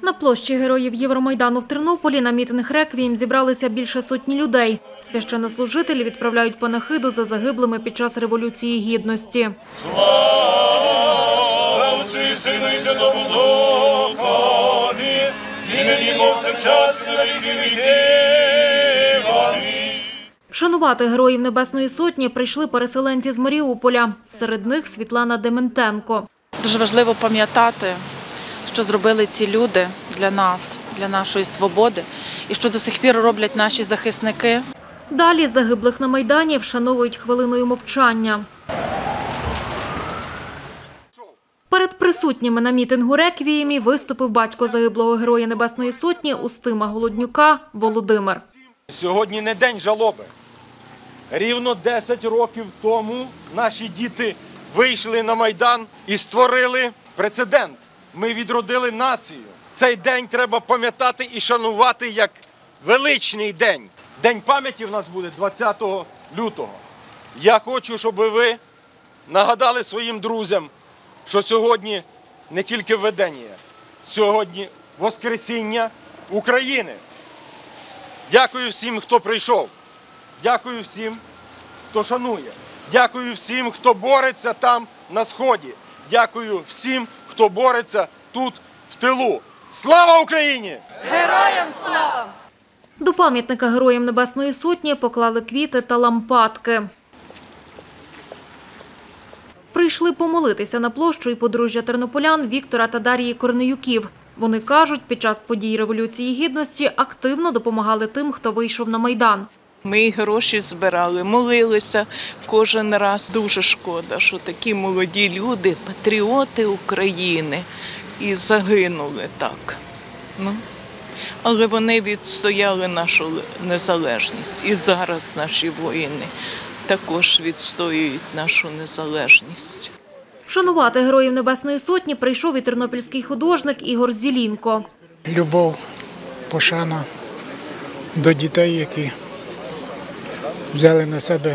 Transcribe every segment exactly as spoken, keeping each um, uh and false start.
На площі Героїв Євромайдану в Тернополі на мітинг «Реквієм» зібралися більше сотні людей. Священнослужителі відправляють панахиду за загиблими під час Революції Гідності. Слава Отцю і Сину і Святому Духові, імені повсякчас і на віки віків. Амінь. Вшанувати Героїв Небесної Сотні прийшли переселенці з Маріуполя. Серед них Світлана Дементенко. Дуже важливо пам'ятати, що зробили ці люди для нас, для нашої свободи, і що до сих пір роблять наші захисники. Далі загиблих на Майдані вшановують хвилиною мовчання. Перед присутніми на мітингу «Реквіємі» виступив батько загиблого Героя Небесної Сотні Устима Голоднюка Володимир. Сьогодні не день жалоби. Рівно десять років тому наші діти вийшли на Майдан і створили прецедент. Ми відродили націю. Цей день треба пам'ятати і шанувати як величний день. День пам'яті в нас буде двадцятого лютого. Я хочу, щоб ви нагадали своїм друзям, що сьогодні не тільки введення, сьогодні Воскресіння України. Дякую всім, хто прийшов. Дякую всім, хто шанує. Дякую всім, хто бореться там, на Сході. Дякую всім, хто бореться тут, в тилу. Слава Україні! Героям слава! До пам'ятника Героям Небесної Сотні поклали квіти та лампадки. Прийшли помолитися на площу і подружжя тернополян Віктора та Дар'ї Корнеюків. Вони кажуть, під час подій Революції Гідності активно допомагали тим, хто вийшов на Майдан. Ми гроші збирали, молилися кожен раз. Дуже шкода, що такі молоді люди, патріоти України, і загинули так. Ну, але вони відстояли нашу незалежність. І зараз наші воїни також відстоюють нашу незалежність. Вшанувати Героїв Небесної Сотні прийшов і тернопільський художник Ігор Зілінко. Любов, пошана до дітей, які взяли на себе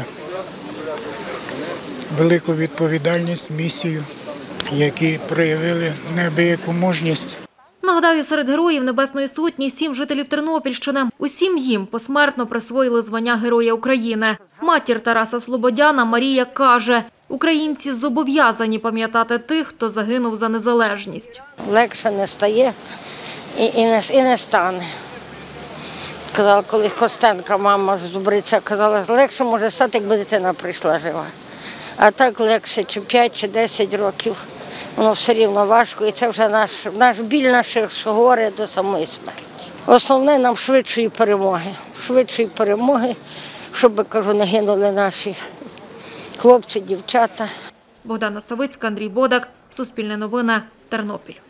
велику відповідальність, місію, які проявили неабияку мужність. Нагадаю, серед Героїв Небесної Сотні сім жителів Тернопільщини. Усім їм посмертно присвоїли звання Героя України. Матір Тараса Слободяна Марія каже, українці зобов'язані пам'ятати тих, хто загинув за незалежність. Легше не стає і, і, не, і не стане. Казала, коли Костенка, мама з Дубриця, казала, легше може стати, якби дитина прийшла жива. А так легше, чи п'ять, чи десять років. Воно все рівно важко, і це вже наш, наш біль наших горе до самої смерті. Основне нам швидшої перемоги. Швидшої перемоги, щоб, кажу, не гинули наші хлопці, дівчата. Богдана Савицька, Андрій Бодак, Суспільне новини, Тернопіль.